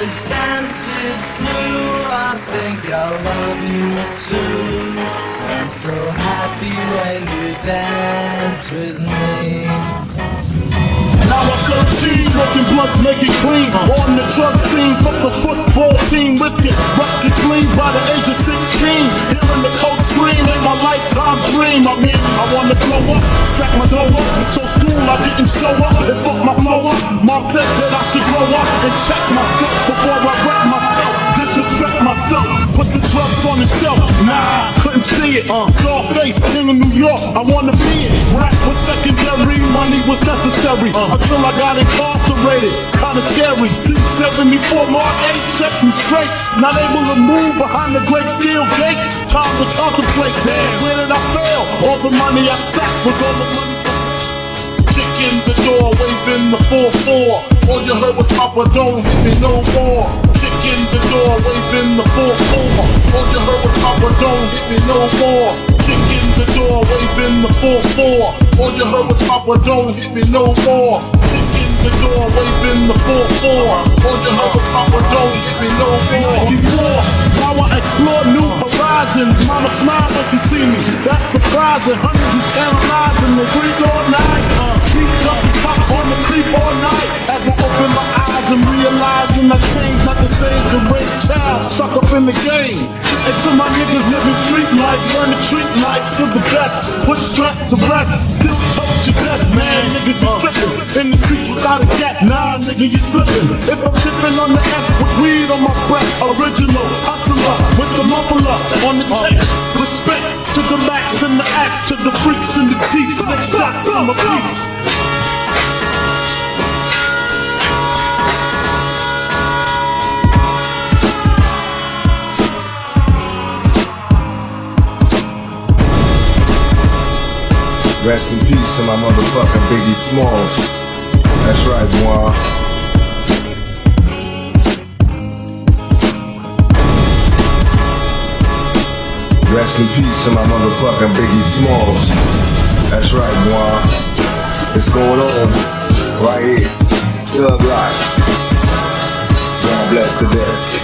this dance is through, I think I'll love you too. I'm so happy when you dance with me. Now I'm 13, smoking blunts, make it clean. On the drug scene, fuck the football team. Risk it, rock your sleeves by the age of 16. Hearing the coach scream ain't my lifetime dream. I mean, I wanna blow up, stack my dough up. So school, I didn't show up and fuck my flow up. Mom said that I should grow up and check myself before I wreck myself. Disrespect myself, put the drugs on the shelf. Nah, couldn't see it. Scarface, king of New York, I wanna be it. Rap was secondary, money was necessary. Until I got incarcerated, kinda scary. C-74 Mark 8 set me straight. Not able to move behind the great steel gate. Time to contemplate, damn, where did I fail? All the money I stacked was all the money. Kick in the door, waving the 4-4. All you heard was Papa, don't hit me no more. Kick in the door, waving the 4-4. All you heard was Papa, don't hit me no more. Kick in the door, waving the 4-4. All you heard was Papa, don't hit me no more. Kick in the door, waving the 4-4. All you heard was Papa, don't hit me no more. Before, now I explore new horizons. Mama smile when she see me, that's surprising. Hundreds is analyzing the creep all night. Creep up the cops on the creep all night. As I open my eyes and realizing I changed, not the same. The rape child stuck up in the game. And to my niggas living street life, learn to treat life to the best. Put stress to rest, still told your best, man. Niggas be tripping in the streets without a gap. Nah, nigga, you slipping. If I'm dipping on the F with weed on my breath, original hustler with the muffler on the tape. Respect to the max and the axe, to the freaks and the jeeps. Lick shots from my feet. Rest in peace to my motherfucking Biggie Smalls. That's right, boy. Rest in peace to my motherfucking Biggie Smalls. That's right, boy. It's going on right here. Thug Life. God bless the dead.